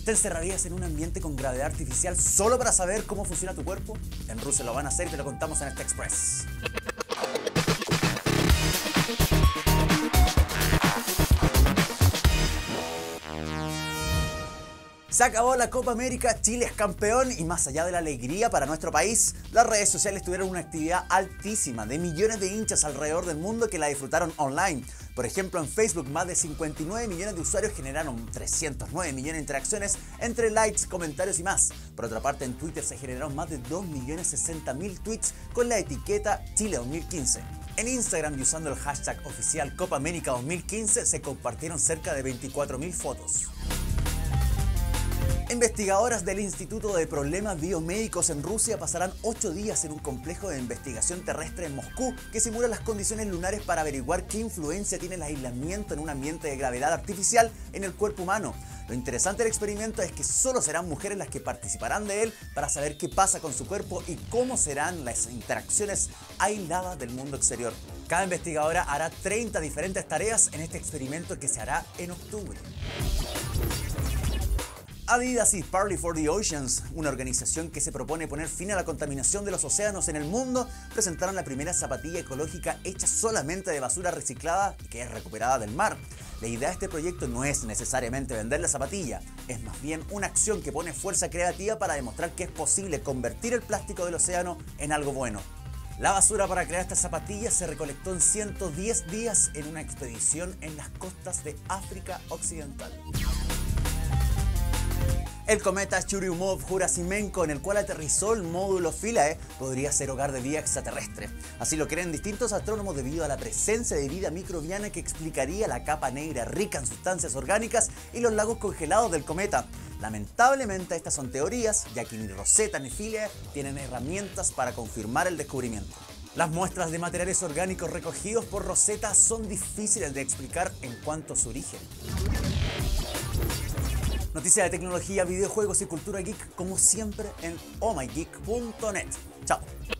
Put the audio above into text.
¿Te encerrarías en un ambiente con gravedad artificial solo para saber cómo funciona tu cuerpo? En Rusia lo van a hacer y te lo contamos en este Express. Se acabó la Copa América, Chile es campeón y más allá de la alegría para nuestro país, las redes sociales tuvieron una actividad altísima de millones de hinchas alrededor del mundo que la disfrutaron online. Por ejemplo, en Facebook más de 59 millones de usuarios generaron 309 millones de interacciones entre likes, comentarios y más. Por otra parte, en Twitter se generaron más de 2.060.000 tweets con la etiqueta Chile 2015. En Instagram y usando el hashtag oficial Copa América 2015 se compartieron cerca de 24.000 fotos. Investigadoras del Instituto de Problemas Biomédicos en Rusia pasarán 8 días en un complejo de investigación terrestre en Moscú que simula las condiciones lunares para averiguar qué influencia tiene el aislamiento en un ambiente de gravedad artificial en el cuerpo humano. Lo interesante del experimento es que solo serán mujeres las que participarán de él para saber qué pasa con su cuerpo y cómo serán las interacciones aisladas del mundo exterior. Cada investigadora hará 30 diferentes tareas en este experimento que se hará en octubre. Adidas y Parley for the Oceans, una organización que se propone poner fin a la contaminación de los océanos en el mundo, presentaron la primera zapatilla ecológica hecha solamente de basura reciclada que es recuperada del mar. La idea de este proyecto no es necesariamente vender la zapatilla, es más bien una acción que pone fuerza creativa para demostrar que es posible convertir el plástico del océano en algo bueno. La basura para crear estas zapatillas se recolectó en 110 días en una expedición en las costas de África Occidental. El cometa Churyumov-Gerasimenko, en el cual aterrizó el módulo Philae, podría ser hogar de vida extraterrestre. Así lo creen distintos astrónomos debido a la presencia de vida microbiana que explicaría la capa negra rica en sustancias orgánicas y los lagos congelados del cometa. Lamentablemente estas son teorías, ya que ni Rosetta ni Philae tienen herramientas para confirmar el descubrimiento. Las muestras de materiales orgánicos recogidos por Rosetta son difíciles de explicar en cuanto a su origen. Noticias de tecnología, videojuegos y cultura geek, como siempre, en ohmygeek.net. Chao.